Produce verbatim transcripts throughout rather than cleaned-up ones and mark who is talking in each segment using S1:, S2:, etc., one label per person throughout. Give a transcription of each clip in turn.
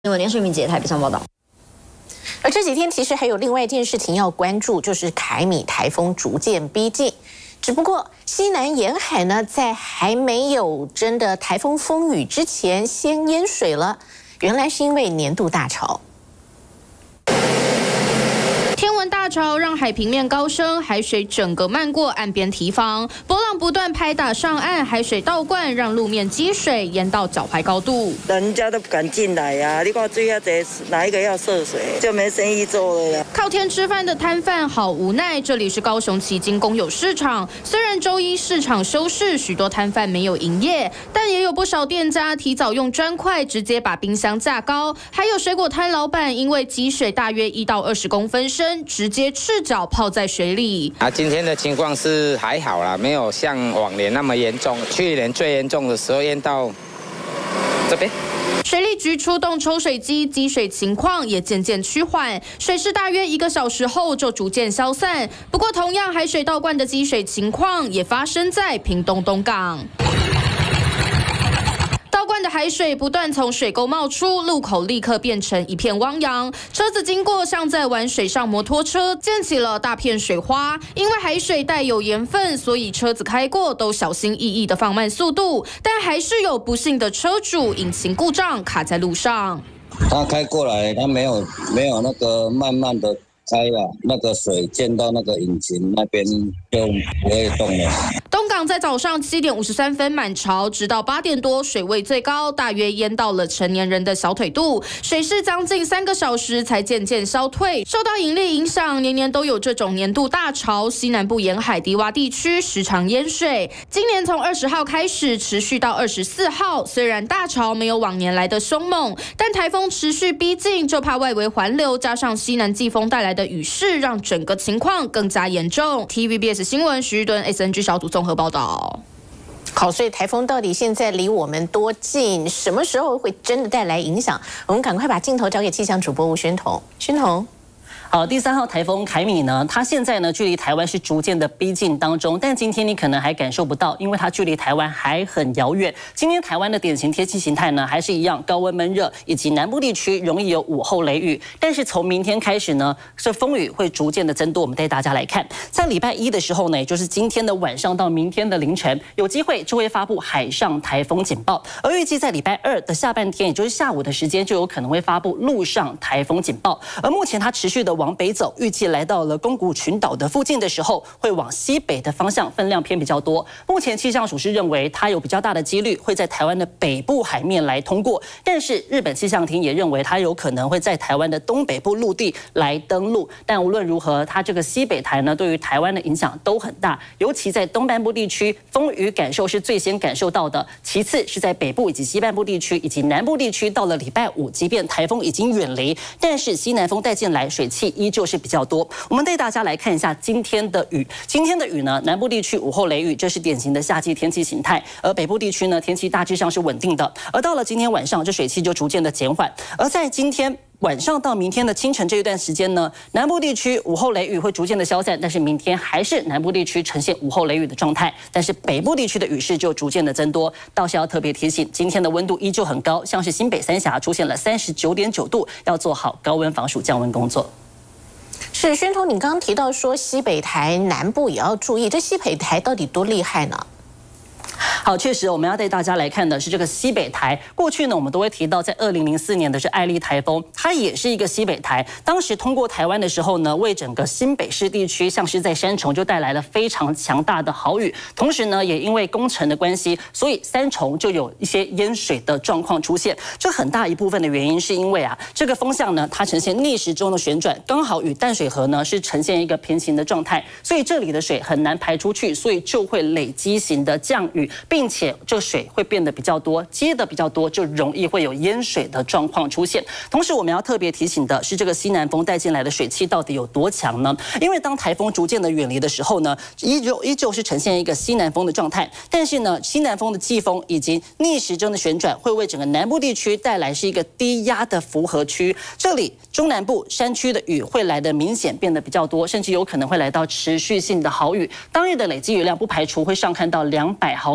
S1: 新闻连胜明姐台北上报道。
S2: 而这几天其实还有另外一件事情要关注，就是凯米台风逐渐逼近。只不过西南沿海呢，在还没有真的台风风雨之前，先淹水了。原来是因为年度大潮。
S3: 天文大潮让海平面高升，海水整个漫过岸边堤防，波浪不断拍打上岸，海水倒灌，让路面积水淹到脚踝高度。
S4: 人家都不敢进来呀、啊！你看水啊，这哪一个要涉水，就没生意做了呀。
S3: 靠天吃饭的摊贩好无奈。这里是高雄旗津公有市场，虽然周一市场休市，许多摊贩没有营业，但也有不少店家提早用砖块直接把冰箱架高，还有水果摊老板因为积水大约一到二十公分深，直接赤脚泡在水里。
S5: 啊，今天的情况是还好啦，没有像往年那么严重。去年最严重的时候淹到这边。
S3: 水利局出动抽水机，积水情况也渐渐趋缓，水势大约一个小时后就逐渐消散。不过，同样海水倒灌的积水情况也发生在屏东东港。倒灌的海水不断从水沟冒出，路口立刻变成一片汪洋。车子经过像在玩水上摩托车，溅起了大片水花。因为海水带有盐分，所以车子开过都小心翼翼地放慢速度，但还是有不幸的车主引擎故障卡在路上。
S6: 他开过来，他没有没有那个慢慢的开了，那个水溅到那个引擎那边就不会动了。
S3: 东港在早上七点五十三分满潮，直到八点多水位最高，大约淹到了成年人的小腿肚，水势将近三个小时才渐渐消退。受到引力影响，年年都有这种年度大潮，西南部沿海低洼地区时常淹水。今年从二十号开始持续到二十四号，虽然大潮没有往年来的凶猛，但台风持续逼近，就怕外围环流加上西南季风带来的雨势，让整个情况更加严重。T V B S 新闻徐玉敦 S N G 小组综合报道。
S2: 好，所以台风到底现在离我们多近？什么时候会真的带来影响？我们赶快把镜头交给气象主播吴宣彤。宣彤。
S7: 好，第三号台风凯米呢，它现在呢距离台湾是逐渐的逼近当中，但今天你可能还感受不到，因为它距离台湾还很遥远。今天台湾的典型天气形态呢，还是一样高温闷热，以及南部地区容易有午后雷雨。但是从明天开始呢，这风雨会逐渐的增多。我们带大家来看，在礼拜一的时候呢，也就是今天的晚上到明天的凌晨，有机会就会发布海上台风警报，而预计在礼拜二的下半天，也就是下午的时间，就有可能会发布陆上台风警报。而目前它持续的往北走，预计来到了宫古群岛的附近的时候，会往西北的方向，分量偏比较多。目前气象署是认为它有比较大的几率会在台湾的北部海面来通过，但是日本气象厅也认为它有可能会在台湾的东北部陆地来登陆。但无论如何，它这个西北台呢，对于台湾的影响都很大，尤其在东半部地区，风雨感受是最先感受到的，其次是在北部以及西半部地区以及南部地区，到了礼拜五，即便台风已经远离，但是西南风带进来，水汽依旧是比较多。我们带大家来看一下今天的雨。今天的雨呢，南部地区午后雷雨，这是典型的夏季天气形态；而北部地区呢，天气大致上是稳定的。而到了今天晚上，这水汽就逐渐的减缓。而在今天晚上到明天的清晨这一段时间呢，南部地区午后雷雨会逐渐的消散，但是明天还是南部地区呈现午后雷雨的状态，但是北部地区的雨势就逐渐的增多。倒是要特别提醒，今天的温度依旧很高，像是新北三峡出现了三十九点九度，要做好高温防暑降温工作。
S2: 是宣彤，你刚刚提到说西北台南部也要注意，这西北台到底多厉害呢？
S7: 好，确实我们要带大家来看的是这个西北台。过去呢，我们都会提到，在二零零四年的是艾丽台风，它也是一个西北台。当时通过台湾的时候呢，为整个新北市地区，像是在三重就带来了非常强大的豪雨。同时呢，也因为工程的关系，所以三重就有一些淹水的状况出现。这很大一部分的原因是因为啊，这个风向呢，它呈现逆时钟的旋转，刚好与淡水河呢是呈现一个平行的状态，所以这里的水很难排出去，所以就会累积型的降雨。并且这个水会变得比较多，接的比较多，就容易会有淹水的状况出现。同时，我们要特别提醒的是，这个西南风带进来的水汽到底有多强呢？因为当台风逐渐的远离的时候呢，依旧依旧是呈现一个西南风的状态。但是呢，西南风的季风以及逆时针的旋转，会为整个南部地区带来是一个低压的符合区。这里中南部山区的雨会来得明显变得比较多，甚至有可能会来到持续性的豪雨。当日的累积雨量不排除会上看到两百毫米。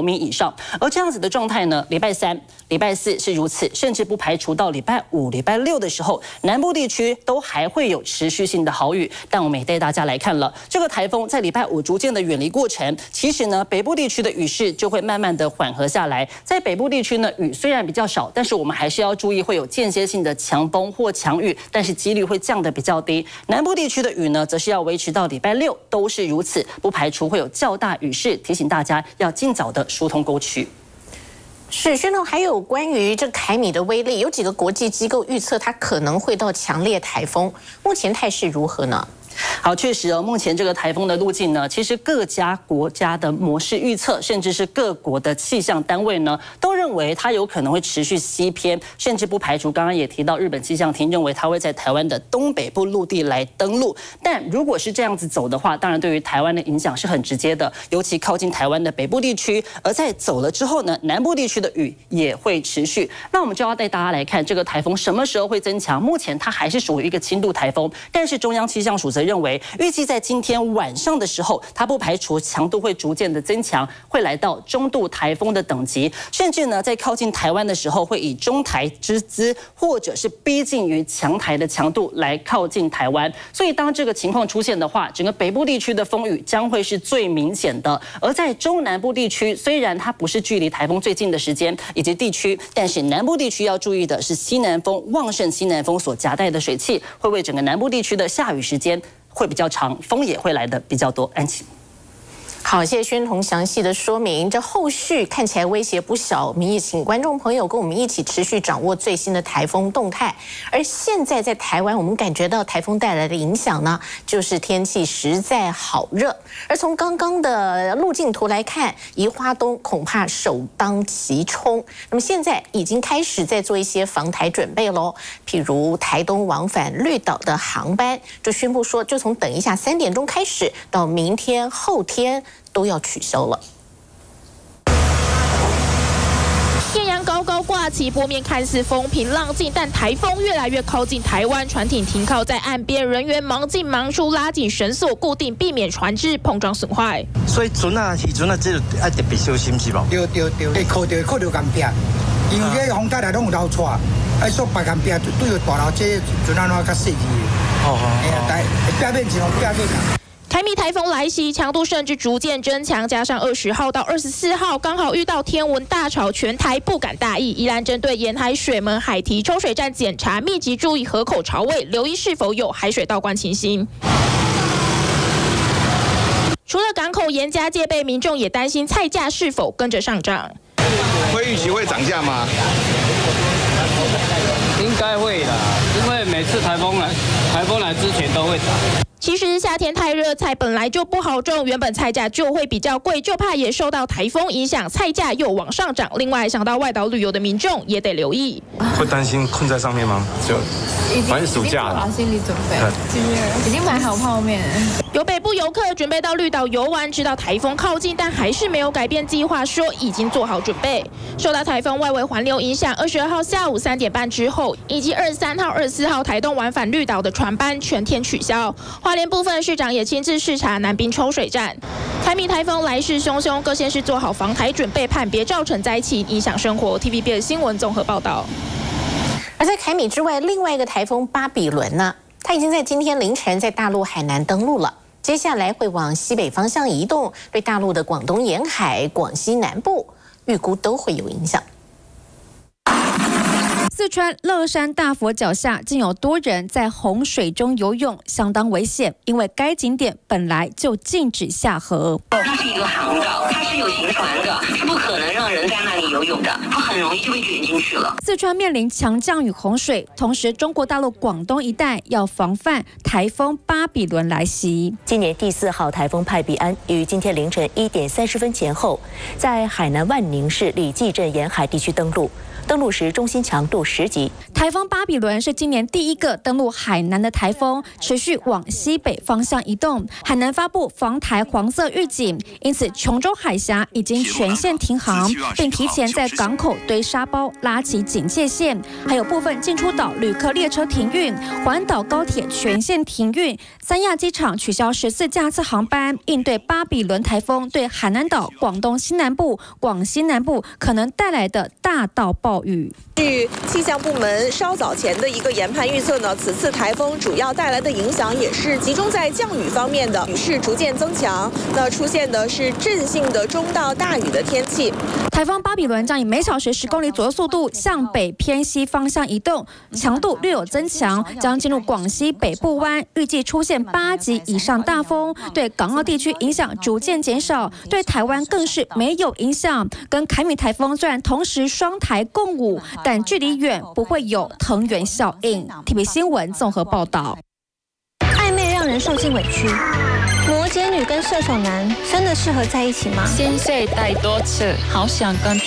S7: 米以上。而这样子的状态呢，礼拜三、礼拜四是如此，甚至不排除到礼拜五、礼拜六的时候，南部地区都还会有持续性的豪雨。但我们也带大家来看了，这个台风在礼拜五逐渐的远离过程，其实呢，北部地区的雨势就会慢慢的缓和下来。在北部地区呢，雨虽然比较少，但是我们还是要注意会有间歇性的强风或强雨，但是几率会降得比较低。南部地区的雨呢，则是要维持到礼拜六都是如此，不排除会有较大雨势，提醒大家要尽早的疏通沟渠。
S2: 是，宣彤，还有关于这凯米的威力，有几个国际机构预测它可能会到强烈台风，目前态势如何呢？
S7: 好，确实哦，目前这个台风的路径呢，其实各家国家的模式预测，甚至是各国的气象单位呢，都认为它有可能会持续西偏，甚至不排除刚刚也提到日本气象厅认为它会在台湾的东北部陆地来登陆。但如果是这样子走的话，当然对于台湾的影响是很直接的，尤其靠近台湾的北部地区。而在走了之后呢，南部地区的雨也会持续。那我们就要带大家来看这个台风什么时候会增强。目前它还是属于一个轻度台风，但是中央气象署则认为，预计在今天晚上的时候，它不排除强度会逐渐的增强，会来到中度台风的等级，甚至呢，在靠近台湾的时候，会以中台之姿，或者是逼近于强台的强度来靠近台湾。所以，当这个情况出现的话，整个北部地区的风雨将会是最明显的。而在中南部地区，虽然它不是距离台风最近的时间以及地区，但是南部地区要注意的是，西南风旺盛西南风所夹带的水汽，会为整个南部地区的下雨时间会比较长，风也会来的比较多。安琪。
S2: 好，谢谢宣彤详细的说明。这后续看起来威胁不小，我们也请观众朋友跟我们一起持续掌握最新的台风动态。而现在在台湾，我们感觉到台风带来的影响呢，就是天气实在好热。而从刚刚的路径图来看，宜花东恐怕首当其冲。那么现在已经开始在做一些防台准备喽，譬如台东往返绿岛的航班，就宣布说，就从等一下三点钟开始，到明天后天都要取消了。
S1: 艳阳高高挂起，波面看似风平浪静，但台风越来越靠近台湾，船艇停靠在岸边，人员忙进忙出，拉紧绳索固定，避免船只碰撞损坏。
S8: 所以船啊，渔船啊，这要特别小心是无？
S9: 对对对，会靠着靠着岸边，因为这风台来拢有流出，哎，说白岸边对着大楼这船安怎较细致？哦哦，哎呀，台边面就边面。
S1: 凯米台风来袭，强度甚至逐渐增强，加上二十号到二十四号刚好遇到天文大潮，全台不敢大意，依然针对沿海水门海堤抽水站检查，密集注意河口潮位，留意是否有海水倒灌情形。除了港口严加戒备，民众也担心菜价是否跟着上涨。
S10: 会预期会涨价吗？
S11: 应该会的，因为每次台风来，台风来之前都会涨。
S1: 其实夏天太热，菜本来就不好种，原本菜价就会比较贵，就怕也受到台风影响，菜价又往上涨。另外，想到外岛旅游的民众也得留意。
S10: 会担心困在上面吗？就反正暑假了，
S12: 好心理准备，已经买好泡面。
S1: 有北部游客准备到绿岛游玩，知道台风靠近，但还是没有改变计划，说已经做好准备。受到台风外围环流影响，二十二号下午三点半之后，以及二十三号、二十四号台东往返绿岛的船班全天取消。花莲部分市长也亲自视察南滨抽水站。凯米台风来势汹汹，各县市做好防台准备，判别造成灾情，影响生活。T V B 的新闻综合报道。
S2: 而在凯米之外，另外一个台风巴比伦呢，它已经在今天凌晨在大陆海南登陆了。接下来会往西北方向移动，对大陆的广东沿海、广西南部预估都会有影响。
S13: 四川乐山大佛脚下竟有多人在洪水中游泳，相当危险，因为该景点本来就禁止下河。
S14: 那是一个航道，它是有行船的，是不可能让人在那里游泳的，它很容易就被卷进去了。
S13: 四川面临强降雨洪水，同时中国大陆广东一带要防范台风巴比伦来袭。
S15: 今年第四号台风派比安于今天凌晨一点三十分前后，在海南万宁市李济镇沿海地区登陆。 登陆时中心强度十级。
S13: 台风巴比伦是今年第一个登陆海南的台风，持续往西北方向移动。海南发布防台黄色预警，因此琼州海峡已经全线停航，并提前在港口堆沙包，拉起警戒线。还有部分进出岛旅客列车停运，环岛高铁全线停运，三亚机场取消十四架次航班，应对巴比伦台风对海南岛、广东西南部、广西南部可能带来的大到暴雨。
S16: 据气象部门稍早前的一个研判预测呢，此次台风主要带来的影响也是集中在降雨方面的，雨势逐渐增强，那出现的是阵性的中到大雨的天气。
S13: 台风巴比伦将以每小时十公里左右速度向北偏西方向移动，强度略有增强，将进入广西北部湾，预计出现八级以上大风，对港澳地区影响逐渐减少，对台湾更是没有影响。跟凯米台风虽然同时双台共舞，但距离远，不会有藤原效应。T V B 新闻综合报道。
S17: 暧昧让人受尽委屈，摩羯女跟射手男真的适合在一起吗？
S18: 心碎太多次，好想跟